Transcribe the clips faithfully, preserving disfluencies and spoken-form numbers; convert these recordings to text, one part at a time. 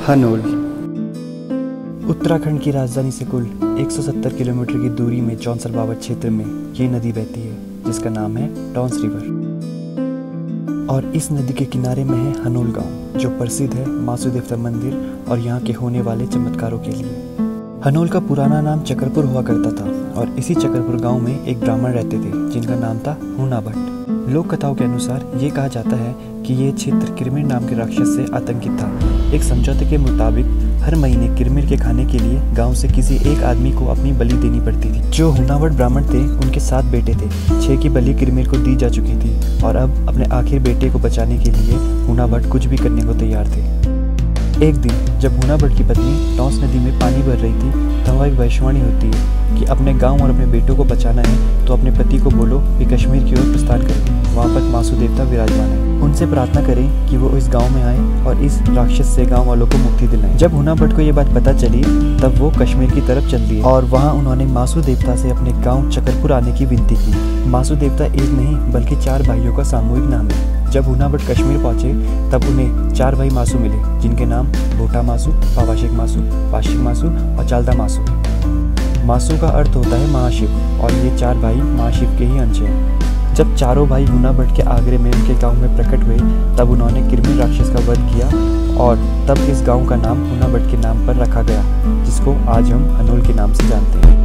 हनोल उत्तराखंड की राजधानी से कुल एक सौ सत्तर किलोमीटर की दूरी में चौंसर बावट क्षेत्र में ये नदी बहती है जिसका नाम है टॉन्स रिवर। और इस नदी के किनारे में है हनोल गांव जो प्रसिद्ध है मासू देवता मंदिर और यहाँ के होने वाले चमत्कारों के लिए। हनोल का पुराना नाम चकरपुर हुआ करता था और इसी चकरपुर गांव में एक ब्राह्मण रहते थे जिनका नाम था हुना भट्ट। लोक कथाओं के अनुसार ये कहा जाता है कि ये क्षेत्र किरमिर नाम के राक्षस से आतंकित था। एक समझौते के मुताबिक हर महीने किरमिर के खाने के लिए गांव से किसी एक आदमी को अपनी बलि देनी पड़ती थी। जो हुनावट ब्राह्मण थे उनके सात बेटे थे, छह की बलि किरमिर को दी जा चुकी थी और अब अपने आखिर बेटे को बचाने के लिए हुनावट कुछ भी करने को तैयार थे। एक दिन जब हुनावट की पत्नी टॉन्स नदी में पानी भर रही थी तब वह एक भविष्यवाणी होती है कि अपने गांव और अपने बेटों को बचाना है तो अपने पति को बोलो कि कश्मीर की ओर प्रस्थान करें, वहाँ पर मासू देवता विराजमान है। उनसे प्रार्थना करें कि वो इस गांव में आए और इस राक्षस से गांव वालों को मुक्ति दिलाएं। जब हुना भट्ट को ये बात पता चली तब वो कश्मीर की तरफ चल दिए और वहाँ उन्होंने मासू देवता से अपने गाँव चकरपुर आने की विनती की। मासू देवता एक नहीं बल्कि चार भाइयों का सामूहिक नाम है। जब हुना भट्ट कश्मीर पहुंचे तब उन्हें चार भाई मासू मिले जिनके नाम भोटा मासू, पावाशिक मासू, वाशिक मासू और चालदा मासू। मासू का अर्थ होता है महाशिव और ये चार भाई महाशिव के ही अंश हैं। जब चारों भाई हुना भट्ट के आगरे में उनके गांव में प्रकट हुए तब उन्होंने किरमिर राक्षस का वध किया और तब इस गांव का नाम हुना भट्ट के नाम पर रखा गया जिसको आज हम हनोल के नाम से जानते हैं।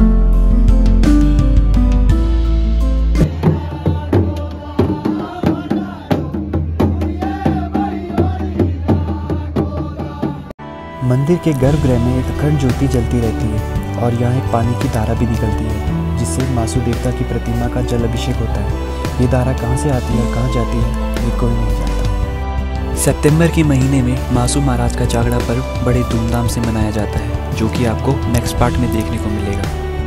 मंदिर के गर्भगृह में एक अखंड ज्योति जलती रहती है और यहाँ एक पानी की धारा भी निकलती है जिससे मासू देवता की प्रतिमा का जल अभिषेक होता है। ये धारा कहाँ से आती है, कहाँ जाती है, ये कोई नहीं जानता। सितंबर के महीने में मासू महाराज का जागड़ा पर्व बड़े धूमधाम से मनाया जाता है जो कि आपको नेक्स्ट पार्ट में देखने को मिलेगा।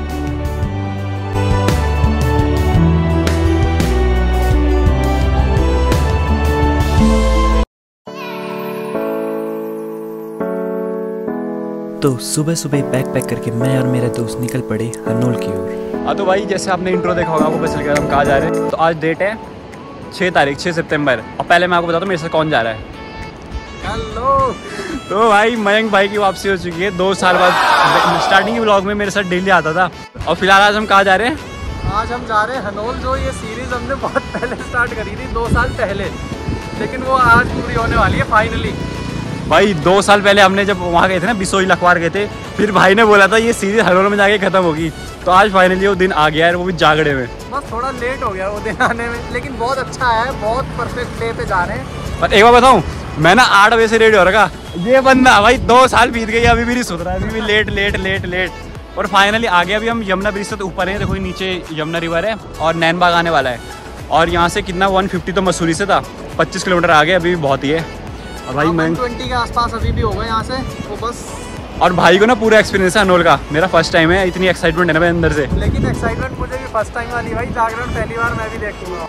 तो सुबह सुबह बैग पैक करके मैं और मेरा दोस्त निकल पड़े हनोल की ओर। हाँ तो भाई जैसे आपने इंट्रो देखा होगा आपको पता चल गया हम कहाँ जा रहे हैं। तो आज डेट है छः तारीख छः सितंबर और पहले मैं आपको बताता हूँ मेरे साथ कौन जा रहा है। हेलो। तो भाई मयंक भाई की वापसी हो चुकी है दो साल बाद। स्टार्टिंग के ब्लॉग में मेरे साथ डेली आता था और फिलहाल आज हम कहाँ जा रहे हैं? आज हम जा रहे हैं हनोल। जो ये सीरीज हमने बहुत पहले स्टार्ट करी थी दो साल पहले, लेकिन वो आज पूरी होने वाली है फाइनली। भाई दो साल पहले हमने जब वहाँ गए थे ना बिसोई लखवार गए थे, फिर भाई ने बोला था ये सीरीज हनोल में जाके खत्म होगी। तो आज फाइनली वो दिन आ गया है, वो भी जागड़े में। बस थोड़ा लेट हो गया वो दिन आने में, लेकिन बहुत अच्छा आया है। बहुत परफेक्ट डे पे जा रहे हैं। पर एक बार बताऊँ, मैं ना आठ बजे से रेडी हो रखा। ये बंदा भाई दो साल बीत गई अभी भी नहीं सुध रहा है, अभी भी लेट लेट लेट लेट और फाइनली आ गया। अभी हम यमुना ब्रिज से तो ऊपर हैं, देखो नीचे यमुना रिवर है और नैनबाग आने वाला है। और यहाँ से कितना वन फिफ्टी तो मसूरी से था, पच्चीस किलोमीटर आ गए, अभी भी बहुत ही है। और भाई मैं ट्वेंटी के आसपास अभी भी होगा यहाँ से तो बस। और भाई को ना पूरा एक्सपीरियंस है हनोल का, मेरा फर्स्ट टाइम है, इतनी एक्साइटमेंट है ना भाई अंदर से। लेकिन एक्साइटमेंट मुझे भी फर्स्ट टाइम वाली भाई, जागरण पहली बार मैं भी देखूंगा।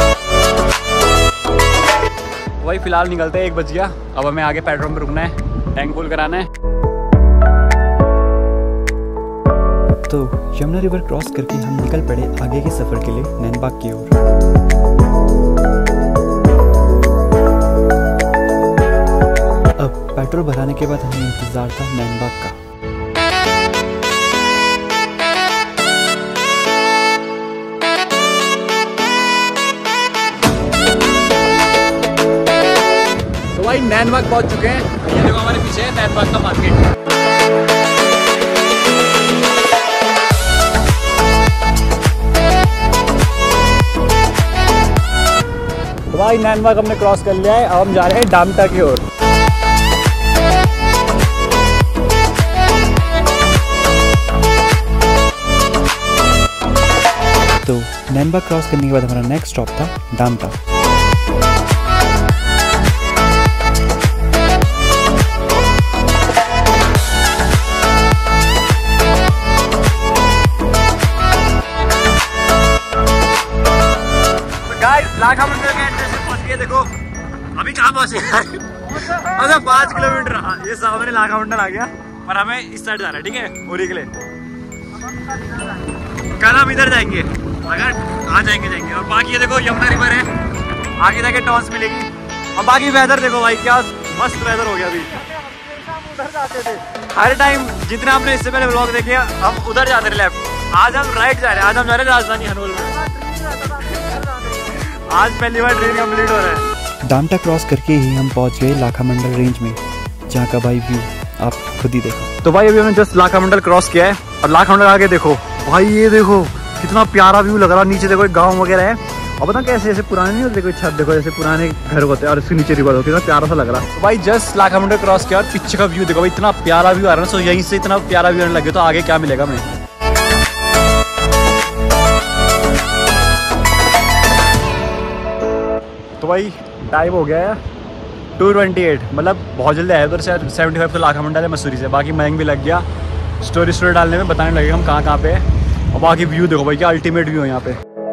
वही फिलहाल निकलते हैं, एक बज गया। अब हमें आगे पेट्रोल में रुकना है, टैंक फुल कराना है। तो यमुना रिवर क्रॉस करके हम निकल पड़े आगे के सफर के लिए नैनबाग की ओर। पेट्रोल भराने के बाद हमें इंतजार था नैनबाग का। तो भाई नैनबाग पहुंच चुके हैं। ये देखो हमारे पीछे है नैनबाग का मार्केट। तो भाई नैनबाग हमने क्रॉस कर लिया है, अब हम जा रहे हैं डामटा की ओर। तो नैनबाग क्रॉस करने के बाद हमारा नेक्स्ट स्टॉप था डामटा। गाइस लाखा मंदिर के एंट्रेंस से पहुंच गए। देखो अभी कहाँ पहुंचे अच्छा पाँच किलोमीटर ये सामने लाखा मंडल आ गया पर हमें इस साइड जाना है, ठीक है उरी के लिए। कल हम इधर जाएंगे, अगर आ जाएंगे जाएंगे। और बाकी ये देखो यमुना रिवर है, आगे जाके टॉन्स मिलेगी। और बाकी वेदर देखो भाई क्या मस्त वेदर हो गया अभी। उधर जाते थे। हर टाइम जितना आपने इससे पहले व्लॉग देखे हम उधर जाते रहे लेफ्ट, आज हम राइट जा रहे हैं। आज हम जा रहे हैं राजधानी हनोल में। आज पहली बार ट्रेन कंप्लीट हो रहा है। डामटा क्रॉस करके ही हम पहुंच गए लाखा मंडल रेंज में, जहाँ का भाई व्यू आप खुद ही देखो। तो भाई अभी हमने जस्ट लाखा मंडल क्रॉस किया है और लाखा मंडल आगे देखो भाई, ये देखो कितना प्यारा व्यू लग रहा है। नीचे देखो एक गाँव वगैरह है और पता कैसे ऐसे पुराने नहीं होते, कोई छत देखो जैसे पुराने घर होते हैं और इसके नीचे रिवर होती है, प्यारा सा लग रहा है। तो भाई जस्ट लाखा मंडल क्रॉस किया और पीछे का व्यू देखो भाई, इतना प्यारा व्यू आ रहा है। सो यहीं से इतना प्यारा व्यू आने लगे तो आगे क्या मिलेगा हमें। तो भाई टाइम हो गया है टू ट्वेंटी एट, मतलब बहुत जल्दी आया उधर से। सेवेंटी फाइव तो लाखा मंडल है मसूरी से, बाकी मयंक भी लग गया स्टोरी स्टोरी डालने में, बताने लगे हम कहाँ कहाँ पे है। और बाकी व्यू देखो भाई क्या अल्टीमेट व्यू है यहाँ पे।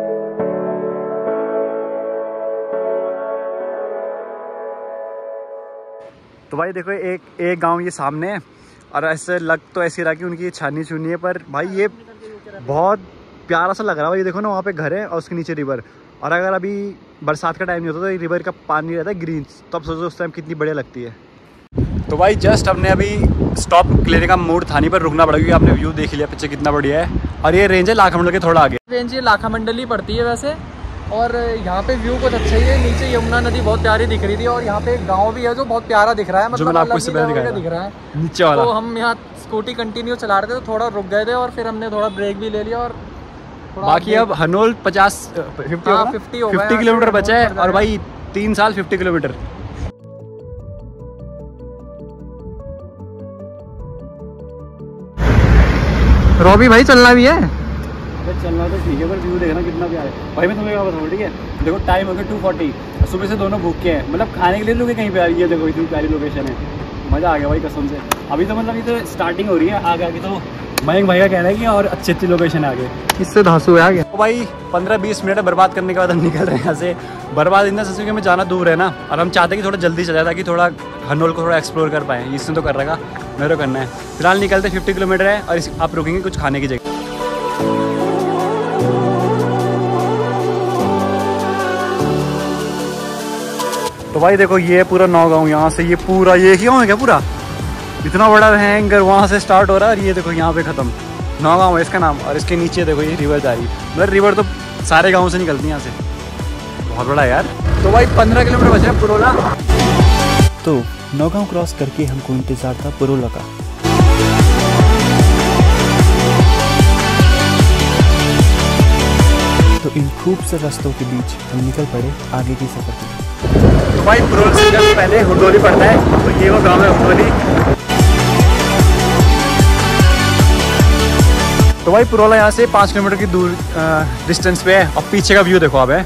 तो भाई देखो एक एक गांव ये सामने है और ऐसे लग तो ऐसे रहा कि उनकी छानी छुनी है, पर भाई ये बहुत प्यारा सा लग रहा है भाई। देखो ना वहाँ पे घर है और उसके नीचे रिवर, और अगर अभी बरसात का टाइम नहीं होता तो रिवर का पानी रहता है ग्रीन, तो अब सोचो उस टाइम कितनी बढ़िया लगती है। तो भाई जस्ट हमने अभी स्टॉप लेने का मूड था नहीं, पर रुकना पड़ा क्योंकि आपने व्यू देख लिया पीछे कितना बढ़िया है। और ये रेंज है लाखा मंडल के थोड़ा आगे। रेंज ये लाखा मंडल ही पड़ती है वैसे, और यहाँ पे व्यू कुछ अच्छा ही है। नीचे यमुना नदी बहुत प्यारी दिख रही थी और यहाँ पे एक गांव भी है जो बहुत प्यारा दिख रहा है, मतलब आपको इससे पहले दिखाया दिख रहा है नीचे वाला। तो हम यहाँ स्कूटी कंटिन्यू चला रहे थे तो थोड़ा रुक गए थे और फिर हमने थोड़ा ब्रेक भी ले लिया और बाकी अब हनोल पचास फिफ्टी हाँ, फिफ्टी हो फिफ्टी किलोमीटर बचा है और भाई तीन साल फिफ्टी किलोमीटर। रॉबी भाई चलना भी है, चलना तो ठीक है पर व्यू देखना कितना प्यारा है भाई। मैं तुम्हें क्या बताऊँ, ठीक है देखो टाइम हो गया टू फोर्टी, सुबह से दोनों भूख के हैं, मतलब खाने के लिए लोग कहीं पे आ रही है। देखो इतनी प्यारी लोकेशन है, मज़ा आ गया भाई कसम से। अभी तो मतलब ये तो स्टार्टिंग हो रही है, आगे आगे तो मयंक भाई का कहना है कि और अच्छी अच्छी लोकेशन है आगे। इससे धांसू है आगे। तो भाई पंद्रह बीस मिनट बर्बाद करने के बाद हम निकल रहे हैं यहाँ से। बर्बाद इतना सोचें कि हमें जाना दूर है ना, और हम चाहते हैं कि थोड़ा जल्दी चला जाए ताकि थोड़ा हनोल को थोड़ा एक्सप्लोर कर पाएँ। इसने तो कर रखा, मेरे को करना है। फिलहाल निकलते फिफ्टी किलोमीटर है और इस आप रुकेंगे कुछ खाने की जगह। तो भाई देखो ये पूरा नौगांव, यहाँ से ये पूरा ये क्यों है क्या पूरा इतना बड़ा हैंगर वहाँ से स्टार्ट हो रहा है और ये देखो यहाँ पे ख़त्म। नौगांव है इसका नाम, और इसके नीचे देखो ये रिवर जा रही है। मतलब रिवर तो सारे गाँव से निकलती है यहाँ से, बहुत बड़ा है यार। तो भाई पंद्रह किलोमीटर बचा है पुरोला। तो नौगांव क्रॉस करके हमको इंतज़ार था पुरोला का। तो इन खूबसूरत रास्तों के बीच हम निकल पड़े आगे की सफर के। तो भाई पुरोल से जस्ट पहले हुडोली पड़ता है, तो ये वो गाँव है हुडोली। तो भाई पुरोला यहाँ से पाँच किलोमीटर की दूर डिस्टेंस पे है और पीछे का व्यू देखो आप है।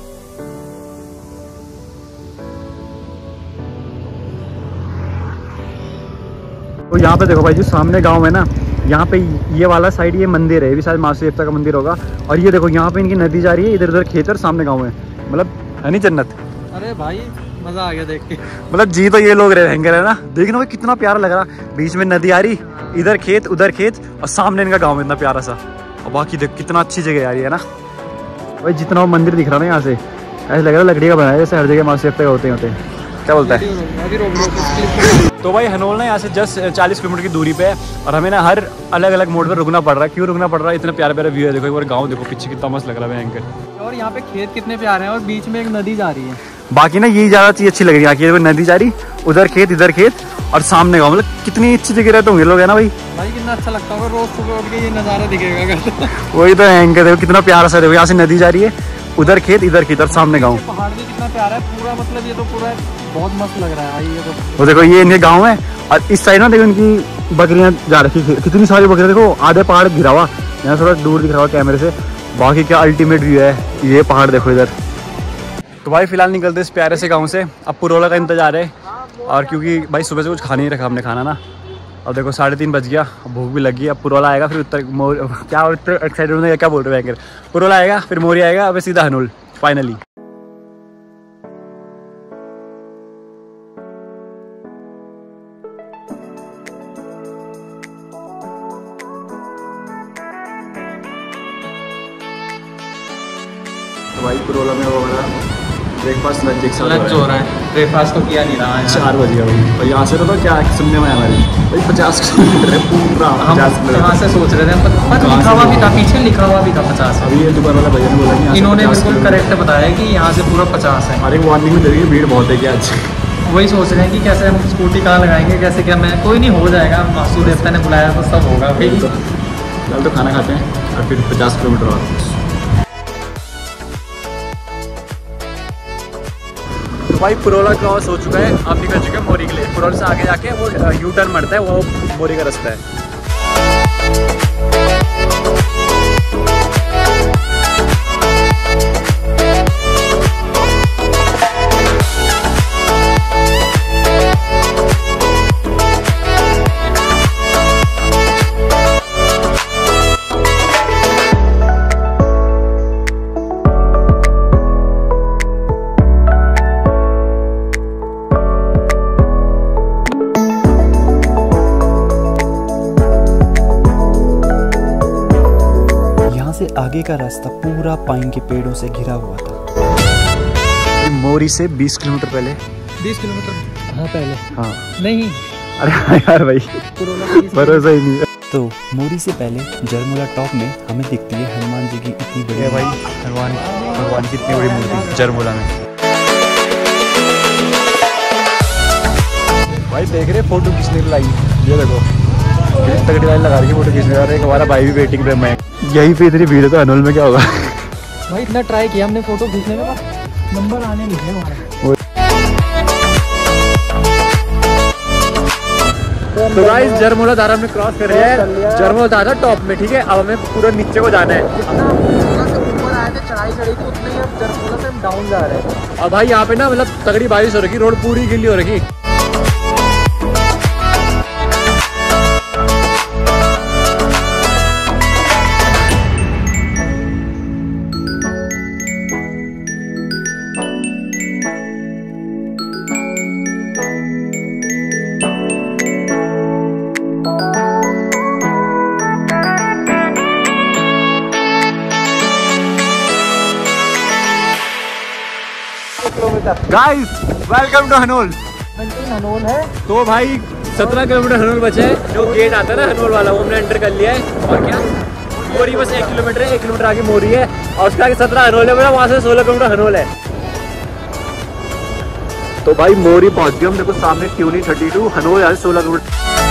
तो यहाँ पे देखो भाई जो सामने गांव है ना, यहाँ पे ये वाला साइड ये मंदिर है, ये भी शायद माँ देवता का मंदिर होगा। और ये देखो यहाँ पे इनकी नदी जा रही है, इधर उधर खेत और सामने गाँव है, मतलब है नहीं जन्नत। अरे भाई मजा आ गया देख के, मतलब जी तो ये लोग रहेंगे है ना। देखना भाई कितना प्यारा लग रहा, बीच में नदी आ रही, इधर खेत उधर खेत और सामने इनका गाँव इतना प्यारा सा। और बाकी देख कितना अच्छी जगह आ रही है ना भाई। जितना वो मंदिर दिख रहा ना यहाँ से ऐसा लग रहा है लकड़ी का बनाया, जैसे हर जगह माँ देवता होते होते हैं। क्या बोलता है? तो भाई हनोल ना यहाँ से जस्ट चालीस किलोमीटर की दूरी पे है और हमें ना हर अलग अलग मोड पर रुकना पड़ रहा है। क्यों रुकना पड़ रहा है? इतना प्यारा प्यारा व्यू है। देखो एक बार गाँव देखो पीछे कितना मस्त लग रहा है भयंकर। और यहाँ पे खेत कितने प्यारे हैं और बीच में एक नदी जा रही है। बाकी ना यही ज़्यादा चीज़ अच्छी लग रही है, यहाँ की नदी जा रही, उधर खेत इधर खेत और सामने गाँव। मतलब कितनी अच्छी जगह रहते होंगे लोग है ना भाई। भाई कितना अच्छा लगता होगा रोज सुबह उठ के ये नज़ारा दिखेगा। वही तो एंकर देखो कितना प्यारा सा। देखो यहाँ से नदी जा रही है, उधर खेत इधर खेत और सामने गाँव। पहाड़ भी कितना प्यारा है पूरा, मतलब ये तो पूरा बहुत मस्त लग रहा है भाई। ये तो वो देखो ये इनके गाँव है और इस साइड ना देखो इनकी बकरियाँ जा रखी, कितनी सारी बकरियाँ। देखो आधे पहाड़ गिरा हुआ, यहाँ थोड़ा दूर दिख रहा हुआ कैमरे से। बाकी क्या अल्टीमेट व्यू है, ये पहाड़ देखो इधर। तो भाई फिलहाल निकलते इस प्यारे से गाँव से। अब पुरोला का इंतजार है, और क्योंकि भाई सुबह से कुछ खा नहीं रखा हमने खाना ना। अब देखो साढ़े तीन बज गया, भूख भी लगी। अब पुरोला आएगा फिर उत्तर मोर क्या उत्तर एक्साइटेड होने क्या बोल रहे हैं। पुरोला आएगा फिर मोरी आएगा, अब सीधा हनोल फाइनली। तो भाई पुरोला में वो वाला ब्रेकफास्ट लंच एक साथ लंच हो रहा है, ब्रेकफास्ट तो किया नहीं रहा है। चार बजे भाई, और यहाँ से तो क्या सुनने में आया हमारी भाई पचास किलोमीटर है पूरा। हम कहाँ से सोच रहे थे, पर लिखा हुआ भी था, पीछे लिखा हुआ भी था पचास। अभी ये दुकान वाला भैया ने बोला कि इन्होंने बिल्कुल करेक्ट बताया कि यहाँ से पूरा पचास है। हमारे वार्निंग में देखिए भीड़ बहुत है क्या आज। वही सोच रहे हैं कि कैसे हम स्कूटी कहाँ लगाएंगे, कैसे क्या। मैं कोई नहीं, हो जाएगा, मासू देवता ने बुलाया तो सब होगा भाई। चल तो खाना खाते हैं और फिर पचास किलोमीटर और। तो भाई पुरोला क्रॉस हो चुका है, अब निकल चुके हैं मोरी के लिए। पुरोला से आगे जाके वो यू टर्न मरता है, वो मोरी का रास्ता है। आगे का रास्ता पूरा पाइन के पेड़ों से घिरा हुआ था। मोरी से बीस किलोमीटर पहले। बीस किलोमीटर हाँ पहले हाँ नहीं, अरे यार भाई भरोसा ही नहीं है। तो मोरी से पहले जरमोला टॉप में हमें दिखती है हनुमान जी की इतनी बड़ी भाई हनुमान भगवान की इतनी बड़ी मूर्ति जरमोला में। भाई देख रहे फोटो खींचने लाई, ये देखो तगड़ी वाली लगा रही फोटो खींचने जा रहे हैं। हमारा भाई भी वेटिंग पे मैं यहीं पे इतनी भीड़ है तो हनोल में क्या होगा। भाई इतना ट्राई किया हमने फोटो खींचने का, नंबर आने नहीं है हमारे। तो गाइस जरमोला धारा में क्रॉस कर रहे हैं। जरमोला धारा टॉप में, ठीक है। अब हमें पूरा नीचे को जाना है। ऊपर आए थे, चढ़ाई चढ़ी थी उतने ही, अब जरमोला से हम डाउन जा रहे हैं। अब भाई यहाँ पे ना मतलब तगड़ी बारिश हो रही, रोड पूरी गिल्ली हो रही। Guys welcome to Hanol. Hanol है तो भाई सत्रह किलोमीटर हनोल बचे हैं। जो गेट आता है ना हनोल वाला, वो हमने एंटर कर लिया है। और क्या मोरी बस एक किलोमीटर है, एक किलोमीटर आगे मोरी है और उसके आगे सत्रह हनोल है। वहाँ से सोलह किलोमीटर हनोल है। तो भाई मोरी पहुंच गए हम। देखो सामने ट्यूनी थर्टी टू, हनोल यहाँ से सोलह किलोमीटर।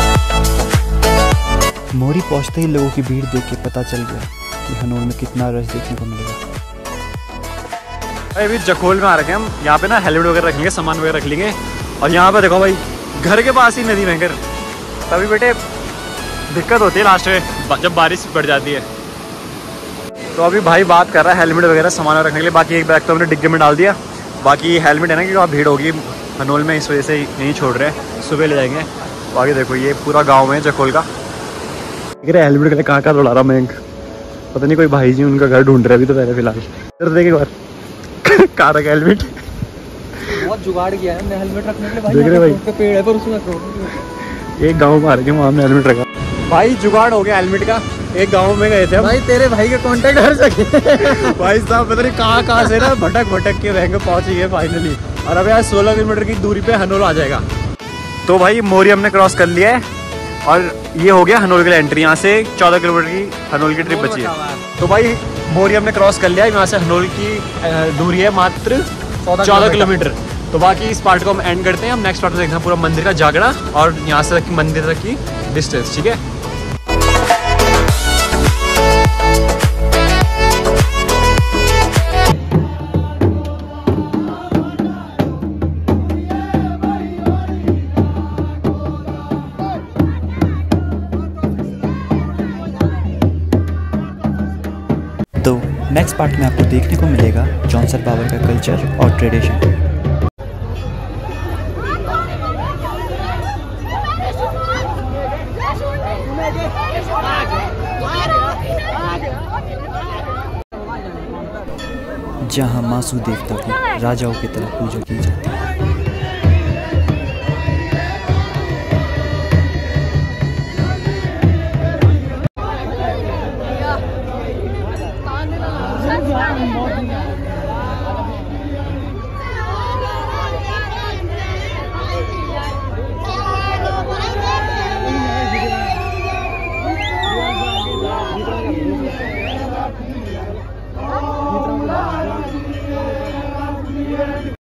मोरी पहुंचते ही लोगों की भीड़ देख के पता चल गया कि हनोल में कितना रश देखने को मिलेगा। भाई अभी जखोल में आ रखे हैं हम। यहाँ पे ना हेलमेट वगैरह रखेंगे, सामान वगैरह रख लेंगे। और यहाँ पे देखो भाई घर के पास ही नदी भयंकर, तभी बेटे दिक्कत होती है लास्ट में जब बारिश बढ़ जाती है। तो अभी भाई बात कर रहा है हेलमेट वगैरह सामान रखने के लिए। बाकी एक बैग तो हमने डिग्गे में डाल दिया। बाकी हेलमेट है ना कि वहाँ भीड़ होगी हनोल में, इस वजह से नहीं छोड़ रहे हैं, सुबह ले जाएंगे। बाकी देखो ये पूरा गाँव है जखोल का। देख रहे हेलमेट के लिए कहाँ कहाँ दौड़ा रहा मैं, पता नहीं कोई भाई जी उनका घर ढूंढ रहे अभी तो पहले फिलहाल। इधर देखे एक बार कार का हेलमेट बहुत जुगाड़ किया है हमने हेलमेट रखने के लिए। भाई देख रहे भाई पे पेड़ है पर उसमें एक गांव में आ रहे वहाँ हमने हेलमेट रखा। भाई जुगाड़ हो गया हेलमेट का। एक गांव में गए थे हम। भाई तेरे भाई के कांटेक्ट हर जगह भाई साहब पता नहीं कहाँ कहाँ से ना भटक भटक के वहीं पहुँच गए फाइनली। और अब यार सोलह किलोमीटर की दूरी पे हनोल आ जाएगा। तो भाई मोरी हमने क्रॉस कर लिया है और ये हो गया हनोल के लिए एंट्री। यहाँ से चौदह किलोमीटर की हनोल की ट्रिप बची है। तो भाई मोरी हमने क्रॉस कर लिया है। यहाँ से हनोल की दूरी है मात्र चौदह किलोमीटर। तो बाकी इस पार्ट को हम एंड करते हैं। हम नेक्स्ट पार्ट में देखते हैं पूरा मंदिर का जागड़ा और यहाँ से तक मंदिर तक की डिस्टेंस, ठीक है। तो नेक्स्ट पार्ट में आपको देखने को मिलेगा जॉनसर बाबर का कल्चर और ट्रेडिशन। जहां मासू देवता की राजाओं की तरह पूजा की जाती है।